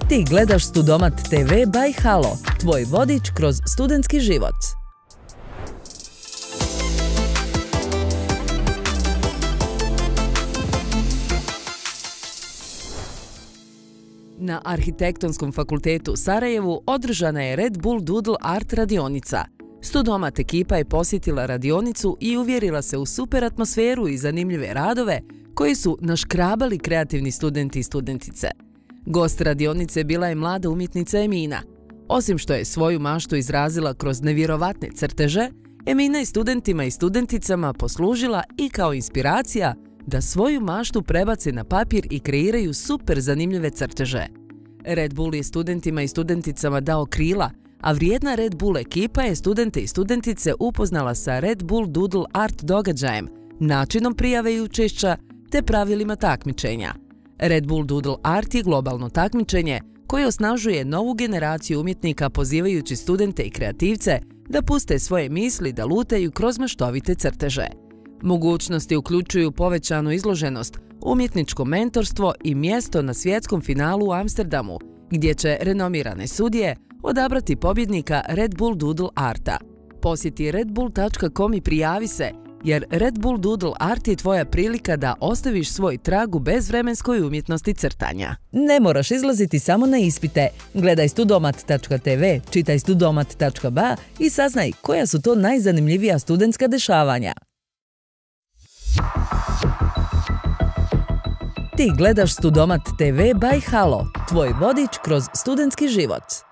Ti gledaš Studomat TV by Halo, tvoj vodič kroz studentski život. Na Arhitektonskom fakultetu u Sarajevu održana je Red Bull Doodle Art radionica. Studomat ekipa je posjetila radionicu i uvjerila se u super atmosferu i zanimljive radove koji su naškrabali kreativni studenti i studentice. Gost radionice bila je mlada umjetnica Emina. Osim što je svoju maštu izrazila kroz nevjerovatne crteže, Emina je studentima i studenticama poslužila i kao inspiracija da svoju maštu prebace na papir i kreiraju super zanimljive crteže. Red Bull je studentima i studenticama dao krila, a vrijedna Red Bull ekipa je studente i studentice upoznala sa Red Bull Doodle Art događajem, načinom prijave i učešća te pravilima takmičenja. Red Bull Doodle Art je globalno takmičenje koje osnažuje novu generaciju umjetnika pozivajući studente i kreativce da puste svoje misli da lutaju kroz maštovite crteže. Mogućnosti uključuju povećanu izloženost, umjetničko mentorstvo i mjesto na svjetskom finalu u Amsterdamu, gdje će renomirane sudije odabrati pobjednika Red Bull Doodle Arta. Posjeti redbull.com i prijavi se, jer Red Bull Doodle Art je tvoja prilika da ostaviš svoj trag u bezvremenskoj umjetnosti crtanja. Ne moraš izlaziti samo na ispite. Gledaj studomat.tv, čitaj studomat.ba i saznaj koja su to najzanimljivija studentska dešavanja. Ti gledaš Studomat TV by Halo, tvoj vodič kroz studentski život.